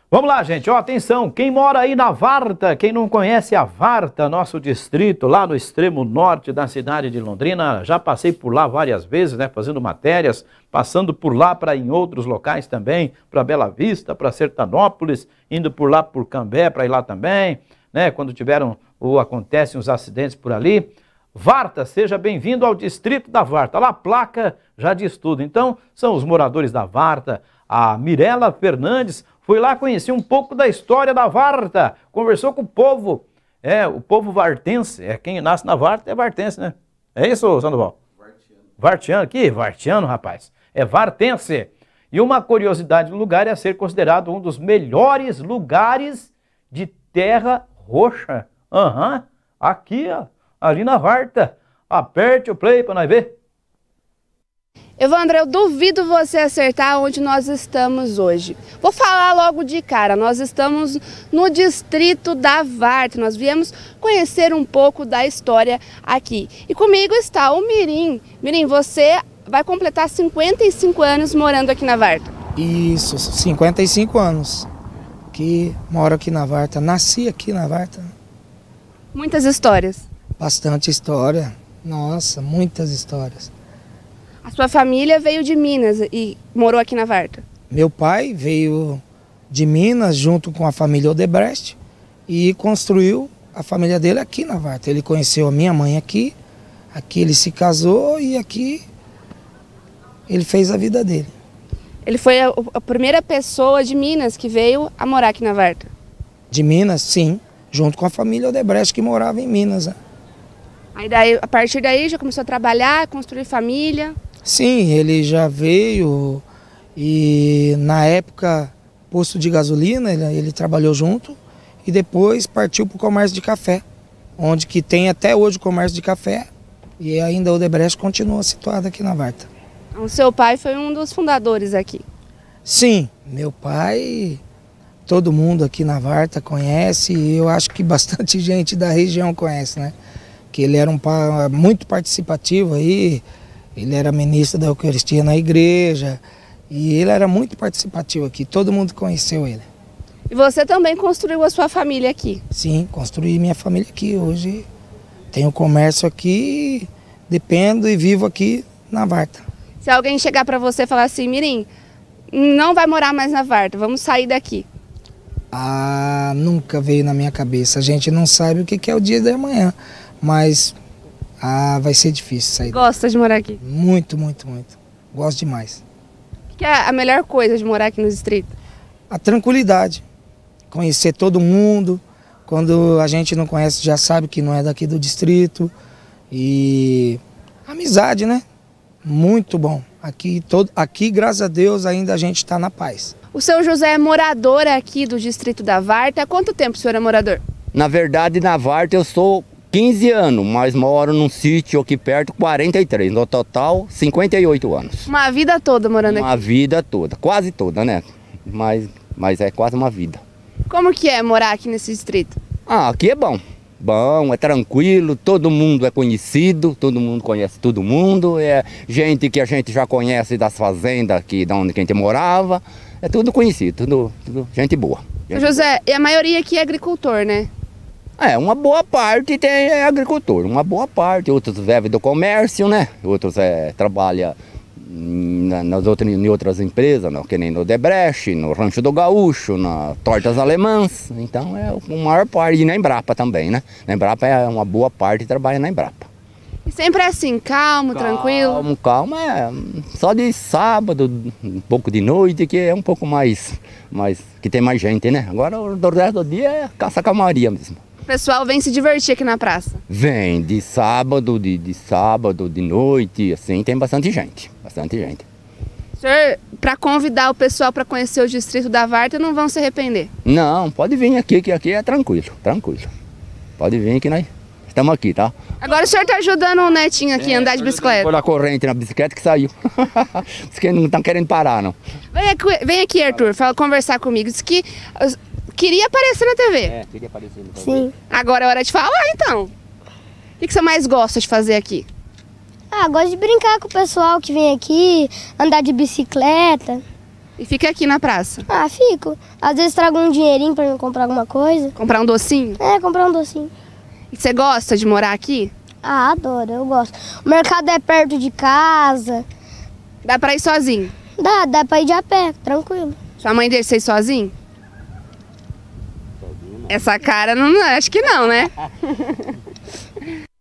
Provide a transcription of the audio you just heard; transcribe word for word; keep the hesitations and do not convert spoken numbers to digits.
Vamos lá, gente, ó, atenção, quem mora aí na Varta, quem não conhece a Varta, nosso distrito, lá no extremo norte da cidade de Londrina, já passei por lá várias vezes, né, fazendo matérias, passando por lá para em outros locais também, para Bela Vista, para Sertanópolis, indo por lá por Cambé, para ir lá também, né, quando tiveram ou acontecem os acidentes por ali. Varta, seja bem-vindo ao distrito da Varta, lá a placa já diz tudo, então são os moradores da Varta. A Mirela Fernandes foi lá conhecer um pouco da história da Varta, conversou com o povo, é, o povo vartense, é quem nasce na Varta é vartense, né? É isso, Sandoval? Vartiano. Vartiano, que vartiano, rapaz? É vartense. E uma curiosidade do lugar é ser considerado um dos melhores lugares de terra roxa. Aham, uhum. Aqui, ó, ali na Varta. Aperte o play para nós ver. Evandro, eu duvido você acertar onde nós estamos hoje. Vou falar logo de cara, nós estamos no distrito da Varta, nós viemos conhecer um pouco da história aqui. E comigo está o Mirim. Mirim, você vai completar cinquenta e cinco anos morando aqui na Varta. Isso, cinquenta e cinco anos que moro aqui na Varta, nasci aqui na Varta. Muitas histórias. Bastante história, nossa, muitas histórias. A sua família veio de Minas e morou aqui na Varta? Meu pai veio de Minas junto com a família Odebrecht e construiu a família dele aqui na Varta. Ele conheceu a minha mãe aqui, aqui ele se casou e aqui ele fez a vida dele. Ele foi a, a primeira pessoa de Minas que veio a morar aqui na Varta? De Minas, sim, junto com a família Odebrecht que morava em Minas. Aí daí, a partir daí já começou a trabalhar, construir família? Sim, ele já veio e na época, posto de gasolina, ele, ele trabalhou junto e depois partiu para o comércio de café, onde que tem até hoje o comércio de café e ainda o Odebrecht continua situado aqui na Varta. O seu pai foi um dos fundadores aqui? Sim, meu pai, todo mundo aqui na Varta conhece e eu acho que bastante gente da região conhece, né? Que ele era um pai muito participativo aí. Ele era ministro da Eucaristia na igreja e ele era muito participativo aqui, todo mundo conheceu ele. E você também construiu a sua família aqui? Sim, construí minha família aqui. Hoje tenho comércio aqui, dependo e vivo aqui na Varta. Se alguém chegar para você e falar assim, Mirim, não vai morar mais na Varta, vamos sair daqui. Ah, nunca veio na minha cabeça. A gente não sabe o que é o dia de amanhã, mas... Ah, vai ser difícil sair. Gosta de morar aqui? Muito, muito, muito. Gosto demais. O que é a melhor coisa de morar aqui no distrito? A tranquilidade. Conhecer todo mundo. Quando a gente não conhece, já sabe que não é daqui do distrito. E amizade, né? Muito bom. Aqui, todo, aqui, graças a Deus, ainda a gente está na paz. O seu José é morador aqui do distrito da Varta. Há quanto tempo o senhor é morador? Na verdade, na Varta eu sou... quinze anos, mas moro num sítio aqui perto, quarenta e três, no total cinquenta e oito anos. Uma vida toda morando uma aqui? Uma vida toda, quase toda, né? Mas, mas é quase uma vida. Como que é morar aqui nesse distrito? Ah, aqui é bom. Bom, é tranquilo, todo mundo é conhecido, todo mundo conhece todo mundo, é gente que a gente já conhece das fazendas aqui, de onde a gente morava, é tudo conhecido, tudo, tudo gente boa. Gente José, boa. E a maioria aqui é agricultor, né? É, uma boa parte tem é agricultor, uma boa parte, outros vivem do comércio, né? Outros é, trabalham na, nas outras, em outras empresas, não, que nem no Odebrecht, no Rancho do Gaúcho, na Tortas Alemãs, então é a maior parte, e na Embrapa também, né? Na Embrapa é uma boa parte que trabalha na Embrapa. E sempre é assim, calmo, calmo tranquilo? Calmo, calmo, é só de sábado, um pouco de noite, que é um pouco mais, mais que tem mais gente, né? Agora o resto do dia é caça-calmaria mesmo. O pessoal vem se divertir aqui na praça? Vem, de sábado, de, de sábado, de noite, assim, tem bastante gente, bastante gente. Senhor, para convidar o pessoal para conhecer o distrito da Varta, não vão se arrepender? Não, pode vir aqui, que aqui é tranquilo, tranquilo. Pode vir que nós estamos aqui, tá? Agora o senhor está ajudando o netinho aqui a é, andar de bicicleta? Pôr a corrente na bicicleta que saiu. Diz que não estão querendo parar, não. Vem aqui, vem aqui Arthur, fala, conversar comigo. Diz que... Queria aparecer na T V. É, queria aparecer na T V. Sim. Agora é hora de falar, então. O que, que você mais gosta de fazer aqui? Ah, gosto de brincar com o pessoal que vem aqui, andar de bicicleta. E fica aqui na praça? Ah, fico. Às vezes trago um dinheirinho pra mim comprar alguma coisa. Comprar um docinho? É, comprar um docinho. E você gosta de morar aqui? Ah, adoro, eu gosto. O mercado é perto de casa. Dá pra ir sozinho? Dá, dá pra ir de a pé, tranquilo. Sua mãe deixa você ir sozinho? Essa cara, não, acho que não, né?